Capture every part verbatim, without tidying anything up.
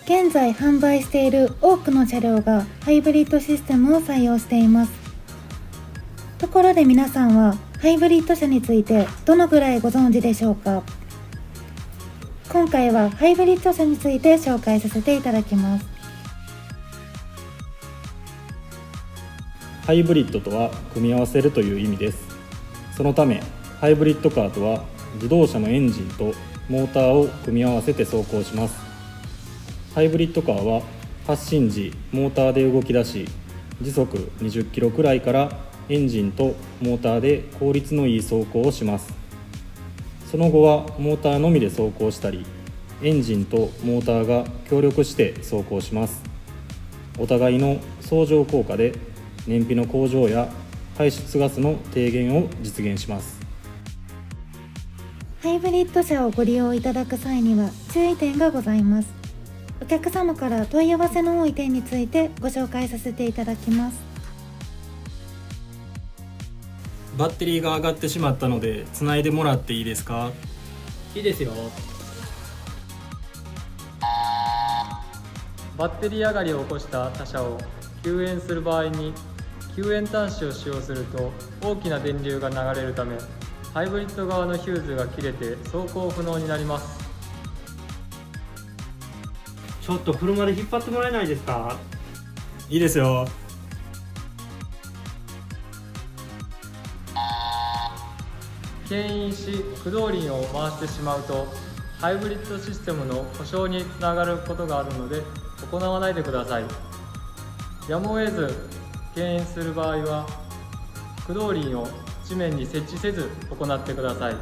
現在販売している多くの車両がハイブリッドシステムを採用しています。ところで皆さんはハイブリッド車についてどのぐらいご存知でしょうか？今回はハイブリッド車について紹介させていただきます。 ハイブリッドとは組み合わせるという意味です。そのためハイブリッドカーとは自動車のエンジンとモーターを組み合わせて走行します。ハイブリッドカーは発進時モーターで動き出し、時速にじゅっキロくらいからエンジンとモーターで効率のいい走行をします。その後はモーターのみで走行したり、エンジンとモーターが協力して走行します。お互いの相乗効果で燃費の向上や排出ガスの低減を実現します。 ハイブリッド車をご利用いただく際には注意点がございます。お客様から問い合わせの多い点についてご紹介させていただきます。 バッテリーが上がってしまったのでつないでもらっていいですか？ いいですよ。バッテリー上がりを起こした他車を救援する場合に救援端子を使用すると大きな電流が流れるため、ハイブリッド側のヒューズが切れて走行不能になります。 ちょっと車で引っ張ってもらえないですか？ いいですよ。 牽引し駆動輪を回してしまうとハイブリッドシステムの故障につながることがあるので行わないでください。やむを得ず牽引する場合は駆動輪を地面に設置せず行ってください。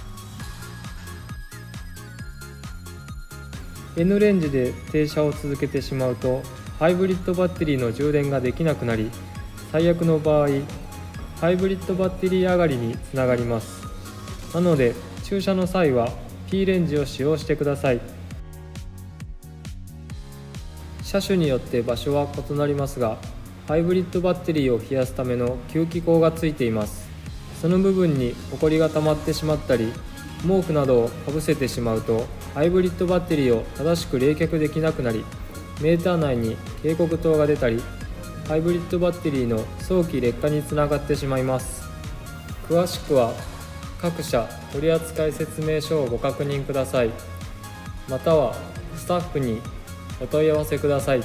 N レンジで停車を続けてしまうとハイブリッドバッテリーの充電ができなくなり、最悪の場合ハイブリッドバッテリー上がりにつながります。なので駐車の際は P レンジを使用してください。車種によって場所は異なりますが、ハイブリッドバッテリーを冷やすための吸気口がついています。その部分にホコリが溜まってしまったり、毛布などをかぶせてしまうとハイブリッドバッテリーを正しく冷却できなくなり、メーター内に警告灯が出たり、ハイブリッドバッテリーの早期劣化につながってしまいます。詳しくは各社取扱説明書をご確認ください。またはスタッフにお問い合わせください。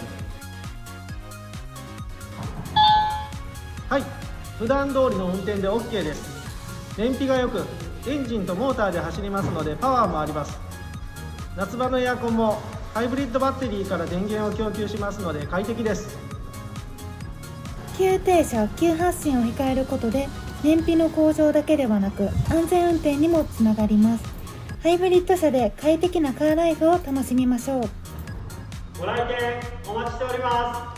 はい、普段通りの運転で オーケー です。燃費が良くエンジンとモーターで走りますのでパワーもあります。夏場のエアコンもハイブリッドバッテリーから電源を供給しますので快適です。 急停車、急発進を控えることで燃費の向上だけではなく安全運転にもつながります。ハイブリッド車で快適なカーライフを楽しみましょう。 ご来店お待ちしております。